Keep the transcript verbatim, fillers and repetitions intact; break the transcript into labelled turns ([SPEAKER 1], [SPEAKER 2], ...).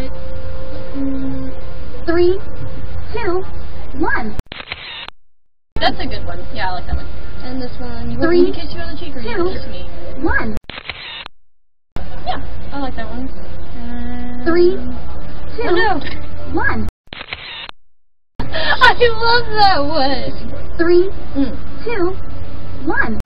[SPEAKER 1] it. Mm.
[SPEAKER 2] Three, two, one.
[SPEAKER 1] That's a good one. Yeah, I like that one. And this one. You
[SPEAKER 2] Three,
[SPEAKER 1] want me to kiss you on the cheek or you kiss me?
[SPEAKER 2] One.
[SPEAKER 1] Yeah, I like that one. Um,
[SPEAKER 2] Three, two,
[SPEAKER 1] oh no.
[SPEAKER 2] one.
[SPEAKER 1] I love that one.
[SPEAKER 2] Three,
[SPEAKER 1] Mm.
[SPEAKER 2] two, one.